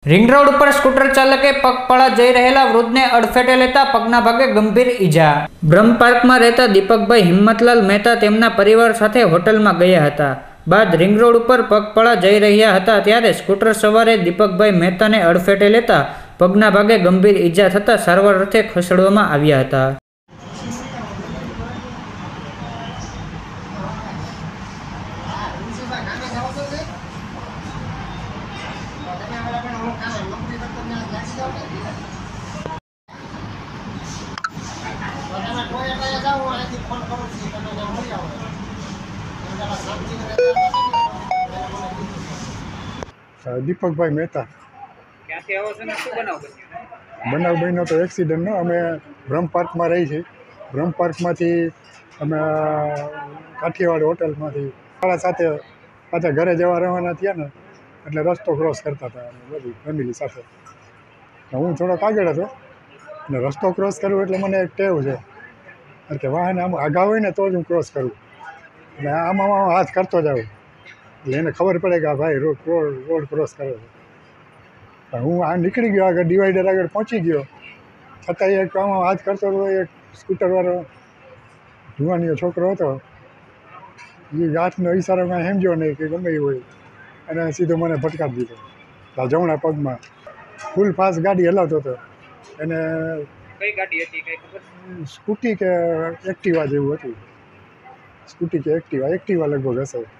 Ring road पर scooter चालके पगपाळा जई रहेला वृद्धने अडफेटे लेता पगना भागे गंभीर ईजा। ब्रह्म पार्क में रहता दीपकभाई हिम्मतलाल मेहता तेमना परिवार साथे होटल में गया हता। बाद रिंग रोड पर पगपाळा जई रह्या हता त्यारे स्कूटर सवारे दीपकभाई मेहता ने अडफेटे लेता पगना भागे गंभीर ईजा थता सारवार अर्थे खसेडवामां आव्या हता। दीपकभाई मेहता बनाव बन्यो तो एक्सिडेंट नो अमे ब्रह्म पार्क में रही छे। ब्रह्म पार्क में अमे काठियावाड़ होटल में मारा साथे पाछा घरे जवा रवाना थया ने एटले रस्तो क्रॉस करता था बधी फैमिली साथे। हूँ थोड़ोक आगळ हतो ने रस्तो क्रॉस करूँ एटले मने एक टेव छे के वाहन आम आगा होय ने तो ज हूँ क्रॉस करूँ એટલે આમાં હાથ કરતો જાઉં એટલે એને ખબર પડે કે આ ભાઈ રોડ ક્રોસ કરે છે। પણ હું આ નીકળી ગયો આગળ ડિવાઈડર આગળ પહોંચી ગયો છતાં એક આમાં હાથ કરતો હતો એક સ્કૂટરવાળો જુવાનીયો છોકરો હતો એ હાથનો ઈશારો કાંઈ સમજ્યો નહીં કે ગમે એ હોય અને સીધો મને ભટકાવી દીધો જમણા પગમાં ફૂલ ફાસ્ટ ગાડી હલાવતો હતો એને કઈ ગાડી હતી કઈ ખબર? સ્કૂટી કે એક્ટિવા જેવું હતું, સ્કૂટી કે એક્ટિવા લગભગ હશે।